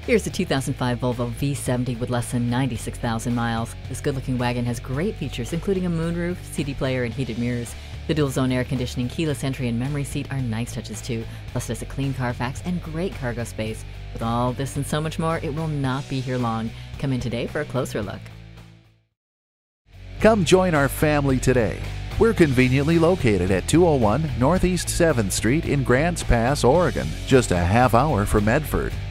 Here's a 2005 Volvo V70 with less than 96,000 miles. This good-looking wagon has great features, including a moonroof, CD player, and heated mirrors. The dual-zone air conditioning, keyless entry, and memory seat are nice touches too. Plus, it has a clean Carfax and great cargo space. With all this and so much more, it will not be here long. Come in today for a closer look. Come join our family today. We're conveniently located at 201 Northeast 7th Street in Grants Pass, Oregon, just a half hour from Medford.